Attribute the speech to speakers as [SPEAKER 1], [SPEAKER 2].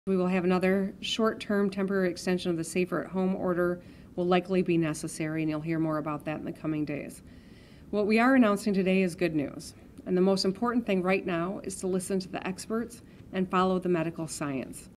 [SPEAKER 1] We will have another short-term temporary extension of the safer at home order will likely be necessary, and you'll hear more about that in the coming days. What we are announcing today is good news, and the most important thing right now is to listen to the experts and follow the medical science.